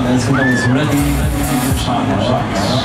er ist hinter uns ready. Schade.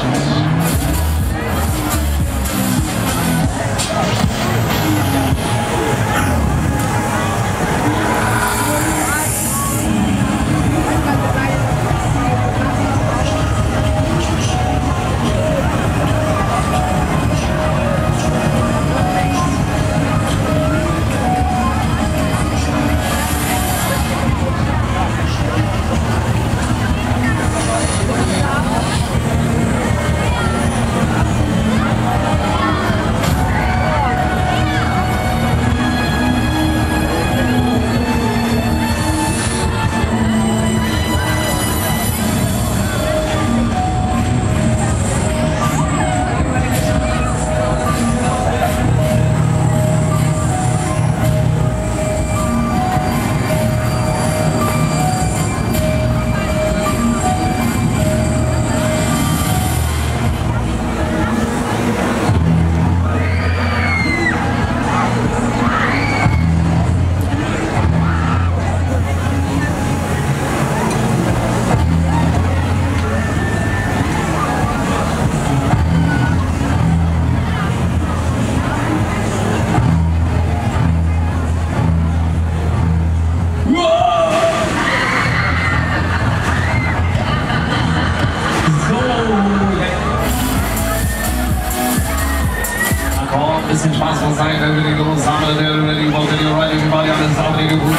Spaß muss sein, wenn wir die großen Sammler, der ready, wollte die Riding, die Body, alles andere gebucht.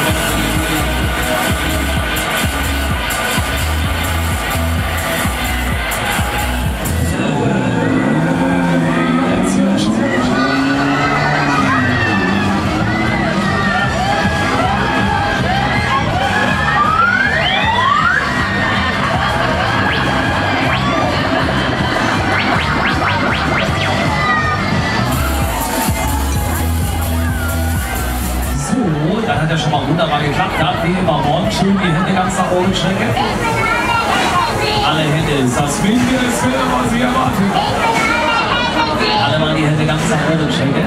Das hat ja schon mal wunderbar geklappt. Da wie immer Bonn, schön die Hände ganz nach oben strecken. Alle Hände, ist das Winkel, das will was ich erwarte. Alle mal die Hände ganz nach oben strecken.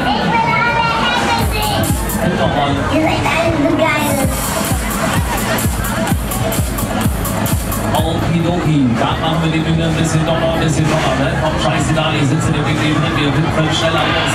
Und nochmal. Ihr seid alle so geil. Okidoki, da machen wir die Bühne ein bisschen doller, ne? Komm, scheiße da, ich sitze in dem Weg neben mir, wir können schneller los.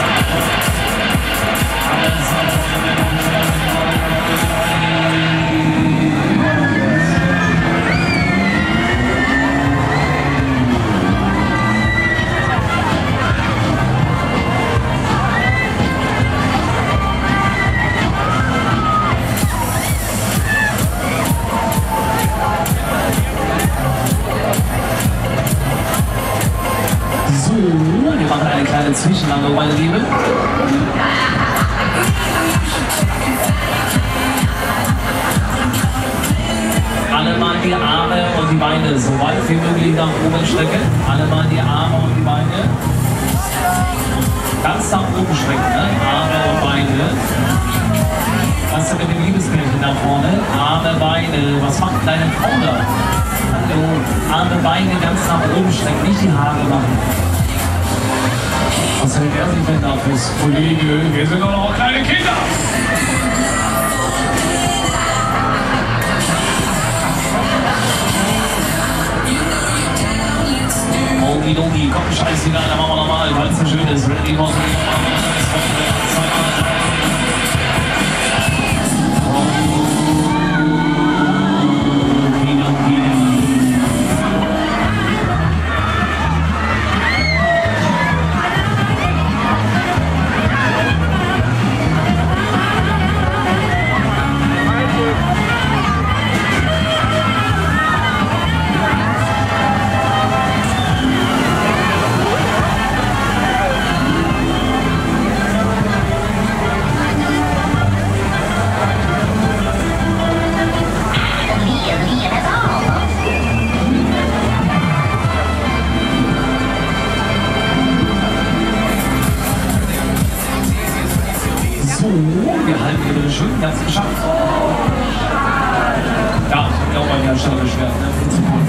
So, wir machen eine kleine Zwischenlandung, meine Lieben. Alle mal die Arme und die Beine so weit wie möglich nach oben strecken. Alle mal die Arme und die Beine ganz nach oben strecken. Ne? Arme und Beine. Was ist mit dem Liebespärchen da vorne? Arme, Beine. Was macht deine Frau da? Hallo. Arme, Beine ganz nach oben strecken. Nicht die Haare machen. Was hält er sich denn da fürs Kollege? Wir sind doch noch kleine Kinder. Okidoki, komm, scheißegal, dann machen wir nochmal, weil es so schön ist. Ready, machen wir halten den schönen ganzen Schacht. Ja, ich glaube, beim Hersteller beschwert, ne? Viel zu kurz.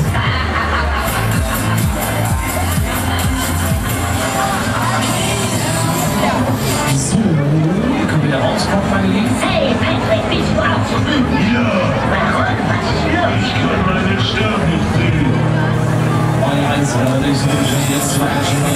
So, ihr könnt wieder rauskommen, meine Lieben. Hey, Patrick, bist du auch so wütend? Ja! Warum? Was ist los? Ich kann meinen Stern nicht sehen. Ich bitte schön jetzt zu Action.